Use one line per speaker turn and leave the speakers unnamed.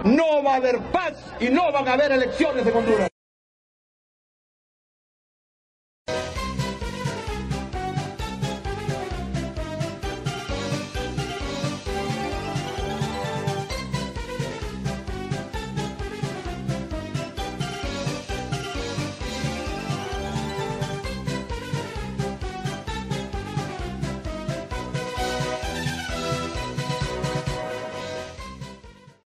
no va a haber paz y no van a haber elecciones en Honduras.